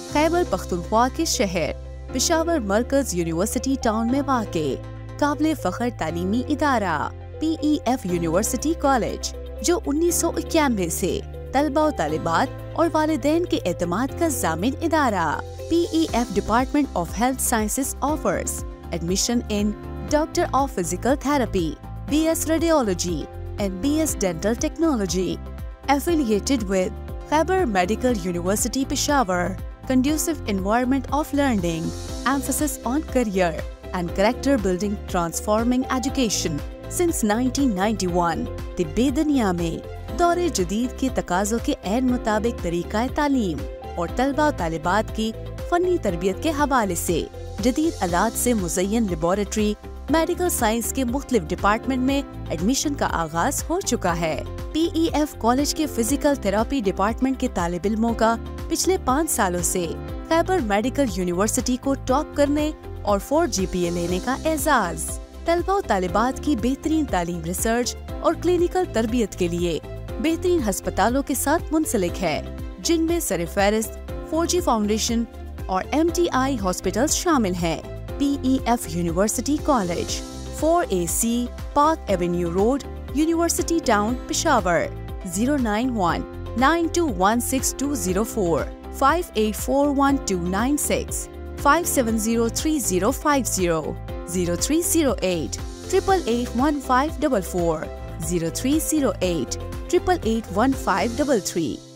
खैबर पख्तूनख्वा के शहर पेशावर मरकज university town में वाक़े काबिल फ़ख्र तालीमी इदारा PEF यूनिवर्सिटी कॉलेज, जो 1991 से तलबा और तालिबात और वालिदैन के एतमाद का ज़ामिन इदारा। PEF department of health sciences offers admission in doctor of physical therapy, BS radiology and BS dental technology. Affiliated with Khyber Medical University Peshawar. Conducive environment of learning, emphasis on career and character building, transforming education since 1991. तिब्बे दुनिया में दौरे जदीद के तकाज़ों के ऐन मुताबिक तरीक़ा तालीम और तलबा और तालिबात की फ़नी तरबियत के हवाले से जदीद आलात से मुज़य्यन लेबॉरेटरी मेडिकल साइंस के मुख्तलिफ डिपार्टमेंट में एडमिशन का आगाज हो चुका है। PEF कॉलेज के फिजिकल थेरेपी डिपार्टमेंट के तालिब इल्मों का पिछले 5 सालों से खैबर मेडिकल यूनिवर्सिटी को टॉप करने और 4 GPA लेने का एजाज। तलबा और तालिबात की बेहतरीन तालीम, रिसर्च और क्लिनिकल तरबियत के लिए बेहतरीन अस्पतालों के साथ मुंसलिक है, जिनमें सरफहरिस्त 4G फाउंडेशन और MTI हॉस्पिटल्स शामिल हैं। PEF University College, 4AC Park Avenue Road, University Town, Peshawar, 091 9216 5841 5703050, 0308 888 1544, 0308 888 1533.